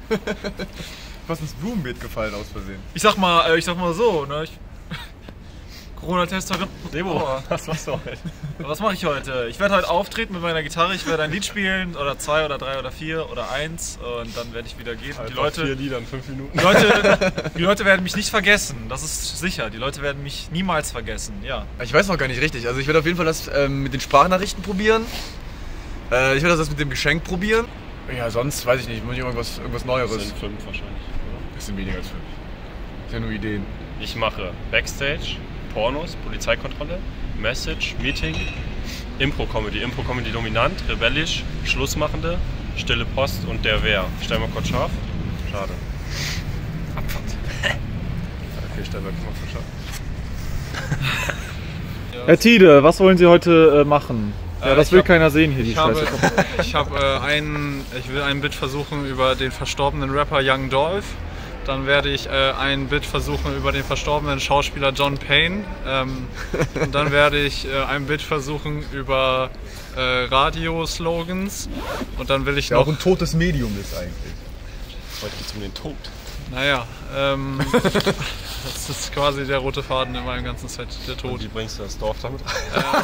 Was ins Blumenbeet gefallen aus Versehen. Ich sag mal so, ne? Corona-Test heute. Sebo, was machst du heute? Was mache ich heute? Ich werde heute auftreten mit meiner Gitarre. Ich werde ein Lied spielen oder 2 oder 3 oder 4 oder 1 und dann werde ich wieder gehen. Die Leute, 4 Lieder in 5 Minuten. Die Leute werden mich nicht vergessen, das ist sicher. Die Leute werden mich niemals vergessen, ja. Ich weiß noch gar nicht richtig. Also ich werde auf jeden Fall das mit den Sprachnachrichten probieren. Ich werde das mit dem Geschenk probieren. Ja, sonst weiß ich nicht. Muss ich irgendwas Neueres. Das sind 5 wahrscheinlich. Oder? Bisschen weniger als 5. Das sind ja nur Ideen. Ich mache Backstage, Pornos, Polizeikontrolle, Message, Meeting, Impro-Comedy. Impro-Comedy dominant, rebellisch, Schlussmachende, stille Post und der Wer. Stell mal kurz scharf. Schade. Abfahrt. Okay, stell mal kurz scharf. Herr Tide, was wollen Sie heute machen? Ja, das will keiner sehen hier, die Scheiße. Ich will ein Bit versuchen über den verstorbenen Rapper Young Dolph. Dann werde ich ein Bit versuchen über den verstorbenen Schauspieler John Payne. Und dann werde ich ein Bit versuchen über Radio-Slogans. Und dann will ich ja, noch... auch ein totes Medium ist eigentlich. Heute geht es um den Tod. Naja, das ist quasi der rote Faden in meinem ganzen Set, der Tod. Und wie bringst du das Dorf damit rein?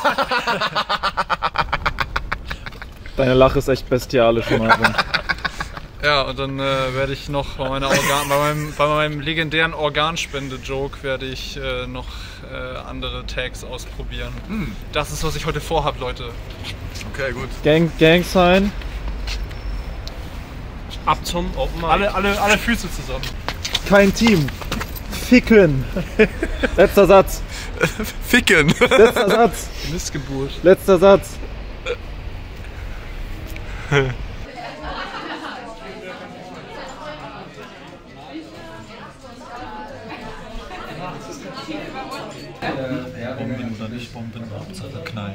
Deine Lache ist echt bestialisch, Marvin. Ja, und dann werde ich noch bei meinem legendären Organspende-Joke werde ich noch andere Tags ausprobieren. Das ist, was ich heute vorhab, Leute. Okay, gut. Gang Sign. Ab zum Open Mic. Alle Füße zusammen. Kein Team. Ficken. Letzter Satz. Ficken. Letzter Satz. Missgeburt. Letzter Satz. Bomben oder nicht Bomben, Hauptsache knallen.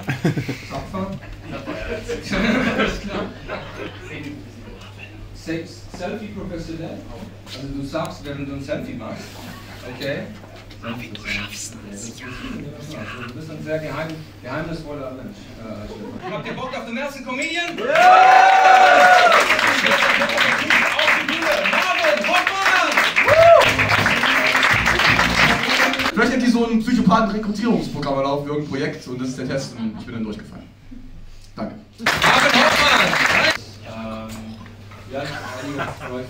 Selfie professionell. Also du sagst, während du ein Selfie machst. Okay? Wie du schaffst es. Du bist ein sehr geheimnisvoller Mensch. Habt ihr Bock auf den ersten Comedian? Ja! Auf die Bühne! Marvin Hoffmann! Vielleicht hat die so ein Psychopathen-Rekrutierungsprogramm laufen für irgendein Projekt und das ist der Test und ich bin dann durchgefallen. Danke. Marvin Hoffmann! Ja, einige Leute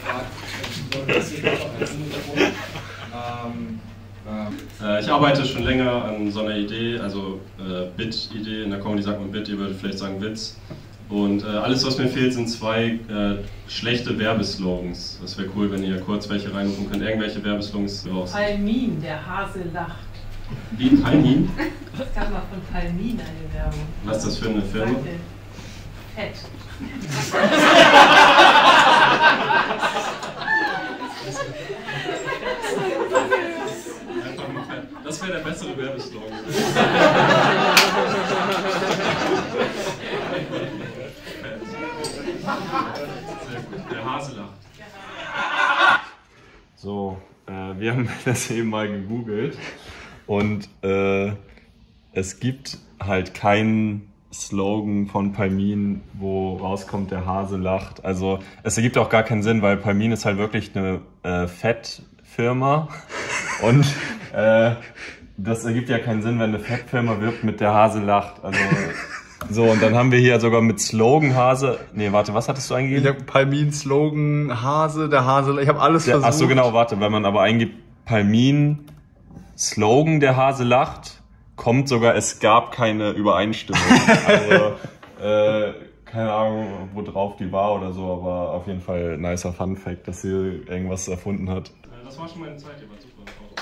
fragen, Ich arbeite schon länger an so einer Idee, also Bit-Idee. In der Comedy sagt man Bit, ihr würdet vielleicht sagen Witz. Und alles, was mir fehlt, sind 2 schlechte Werbeslogans. Das wäre cool, wenn ihr kurz welche reinrufen könnt. Irgendwelche Werbeslogans raus. Palmin, der Hase lacht. Wie Palmin? Es gab mal von Palmin eine Werbung. Was ist das für eine Firma? Fett. Das wäre der bessere Werbeslogan. Der Hase lacht. So, wir haben das eben mal gegoogelt und es gibt halt keinen Slogan von Palmin, wo rauskommt, der Hase lacht. Also es ergibt auch gar keinen Sinn, weil Palmin ist halt wirklich eine Fettfirma und das ergibt ja keinen Sinn, wenn eine Fettfirma wirbt mit der Hase lacht. Also so, und dann haben wir hier sogar mit Slogan Hase. Nee, warte, was hattest du eingegeben? Ich habe Palmin, Slogan, Hase, der Hase, ich habe alles versucht. Achso, genau, warte, wenn man aber eingibt Palmin, Slogan, der Hase lacht, kommt sogar, es gab keine Übereinstimmung. Also, keine Ahnung, wo drauf die war oder so, aber auf jeden Fall nicer Fun-Fact, dass sie irgendwas erfunden hat. Das war schon meine Zeit, ihr wart super.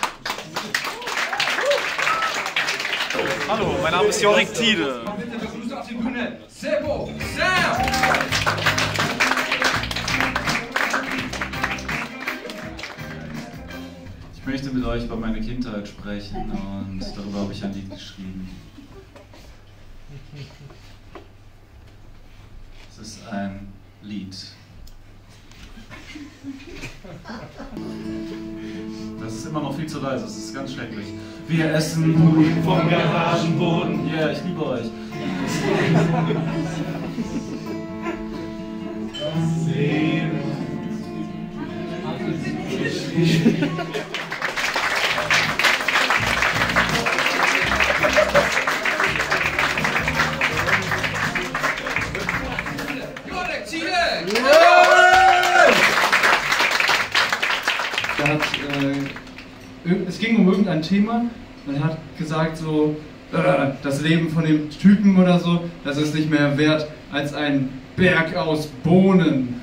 Hallo, mein Name ist Jorik Tide. Bitte begrüßt auf die Bühne Sebo! Sam! Ich möchte mit euch über meine Kindheit sprechen und darüber habe ich ein Lied geschrieben. Es ist ein Lied. Das ist immer noch viel zu leise, das ist ganz schrecklich. Wir essen Nudeln vom Garagenboden. Yeah, ich liebe euch. Es ging um irgendein Thema und er hat gesagt so, das Leben von dem Typen oder so, das ist nicht mehr wert als ein Berg aus Bohnen.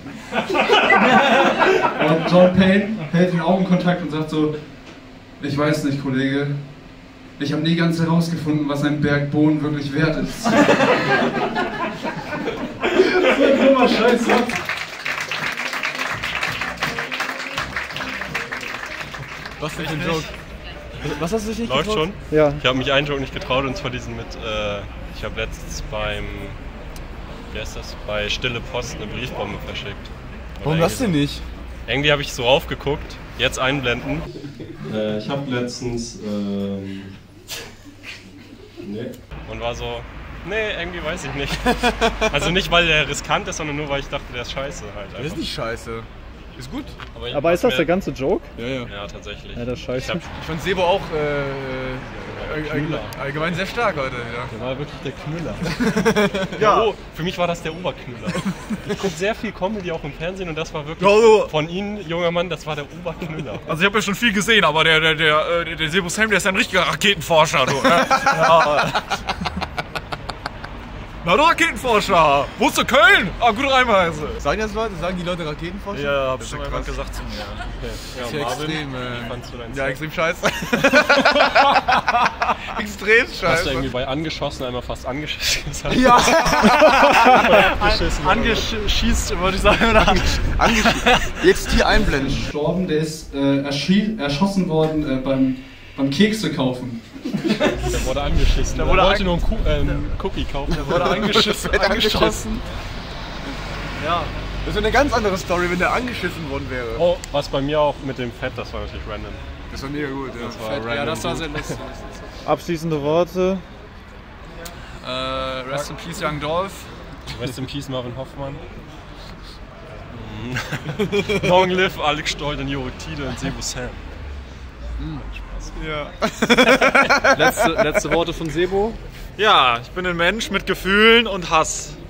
Und John Payne hält den Augenkontakt und sagt so, ich weiß nicht, Kollege, ich habe nie ganz herausgefunden, was ein Berg Bohnen wirklich wert ist. So ein dummer Scheißsatz. Was für ein Joke? Was hast du dich nicht Läuft getraut? schon? Ja. Ich habe mich einen Joke nicht getraut, und zwar diesen mit, ich habe letztens bei Stille Post eine Briefbombe verschickt. Warum das denn nicht? Irgendwie habe ich so raufgeguckt, jetzt einblenden. Ich habe letztens, und war so, nee, irgendwie weiß ich nicht. Also nicht, weil der riskant ist, sondern nur, weil ich dachte, der ist scheiße halt. Der ist nicht scheiße. Ist gut. Aber ist das der ganze Joke? Ja, ja. Ja, tatsächlich. Ja, das ist scheiße. Ich fand Sebo auch allgemein sehr stark heute. Ja. Der war wirklich der Knüller. Ja, oh, für mich war das der Oberknüller. Ich gucke sehr viel Comedy auch im Fernsehen, und das war wirklich von Ihnen, junger Mann, das war der Oberknüller. Also ich habe ja schon viel gesehen, aber der Sebo Sam, der ist ja ein richtiger Raketenforscher, du. Ja. Na du Raketenforscher! Wo ist der Köln? Ah, gute Reimweise. Sagen das Leute? Sagen die Leute Raketenforscher? Ja, hab schon mal jemand gesagt zu mir. Okay. Das ist ja extrem, fandst du deinen ja, Song? extrem scheiße. Extrem scheiße. Hast du irgendwie bei angeschossen einmal fast angeschissen gesagt? Ja! Angeschießt, würde ich sagen, oder? Jetzt hier einblenden. Gestorben, der ist erschossen worden beim Kekse kaufen. Der wurde angeschissen. Der wollte nur einen Cookie kaufen. Der wurde angeschossen. Ja. Das ist eine ganz andere Story, wenn der angeschissen worden wäre. Oh, was bei mir auch mit dem Fett, das war natürlich random. Das war mega gut, ja. Das war random. Ja, das war sehr lustig. Abschließende Worte. Rest in Peace, Young Dolph. Rest in Peace, Marvin Hoffmann. Long live Alex Stoll und Jorik Tiede und Sebo Sam. Spaß. Ja. Letzte Worte von Sebo. Ja, ich bin ein Mensch mit Gefühlen und Hass.